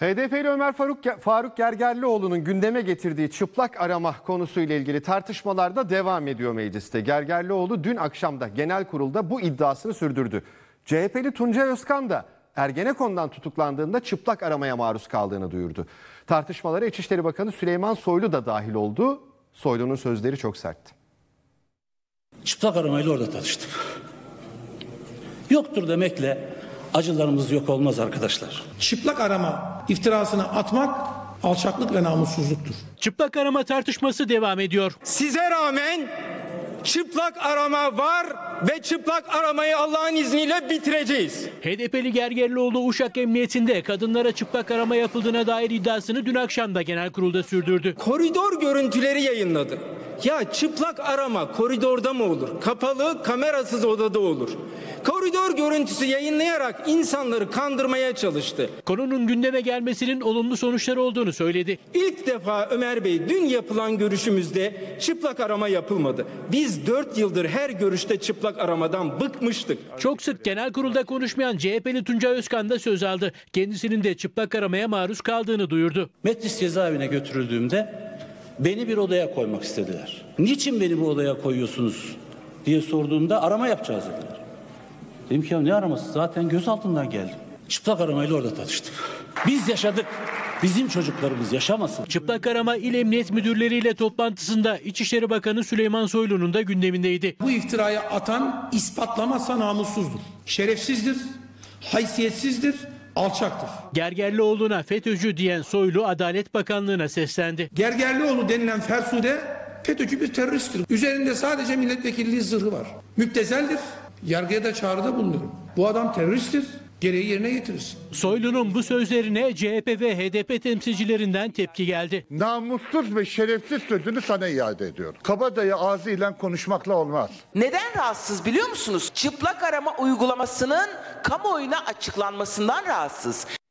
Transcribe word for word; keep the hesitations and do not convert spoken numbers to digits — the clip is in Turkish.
H D P'li Ömer Faruk, Faruk Gergerlioğlu'nun gündeme getirdiği çıplak arama konusuyla ilgili tartışmalar da devam ediyor mecliste. Gergerlioğlu dün akşamda genel kurulda bu iddiasını sürdürdü. C H P'li Tuncay Özkan da Ergenekon'dan tutuklandığında çıplak aramaya maruz kaldığını duyurdu. Tartışmalara İçişleri Bakanı Süleyman Soylu da dahil oldu. Soylu'nun sözleri çok sertti. Çıplak aramayla orada tanıştık. Yoktur demekle acılarımız yok olmaz arkadaşlar. Çıplak arama iftirasını atmak alçaklık ve namussuzluktur. Çıplak arama tartışması devam ediyor. Size rağmen çıplak arama var ve çıplak aramayı Allah'ın izniyle bitireceğiz. H D P'li Gergerlioğlu Uşak Emniyetinde kadınlara çıplak arama yapıldığına dair iddiasını dün akşam da genel kurulda sürdürdü. Koridor görüntüleri yayınladı. Ya çıplak arama koridorda mı olur? Kapalı, kamerasız odada olur. Koridor görüntüsü yayınlayarak insanları kandırmaya çalıştı. Konunun gündeme gelmesinin olumlu sonuçları olduğunu söyledi. İlk defa Ömer Bey dün yapılan görüşümüzde çıplak arama yapılmadı. Biz dört yıldır her görüşte çıplak aramadan bıkmıştık. Çok sık genel kurulda konuşmayan C H P'li Tuncay Özkan da söz aldı. Kendisinin de çıplak aramaya maruz kaldığını duyurdu. Metris cezaevine götürüldüğümde beni bir odaya koymak istediler. Niçin beni bu odaya koyuyorsunuz diye sorduğumda arama yapacağız dediler. Dedim ki ya ne araması, zaten gözaltından geldim. Çıplak aramayla orada tanıştık. Biz yaşadık. Bizim çocuklarımız yaşamasın. Çıplak arama İl Emniyet Müdürleriyle toplantısında İçişleri Bakanı Süleyman Soylu'nun da gündemindeydi. Bu iftirayı atan ispatlamazsa namussuzdur, şerefsizdir, haysiyetsizdir, alçaktır. Gergerlioğlu'na FETÖ'cü diyen Soylu Adalet Bakanlığı'na seslendi. Gergerlioğlu denilen Fersude FETÖ'cü bir teröristtir. Üzerinde sadece milletvekilliği zırhı var. Müptezeldir. Yargıya da çağrıda bulunuyorum. Bu adam teröristtir. Gereği yerine getirirsin. Soylu'nun bu sözlerine C H P ve H D P temsilcilerinden tepki geldi. Namussuz ve şerefsiz sözünü sana iade ediyorum. Kabadayı ağzıyla konuşmakla olmaz. Neden rahatsız biliyor musunuz? Çıplak arama uygulamasının kamuoyuna açıklanmasından rahatsız.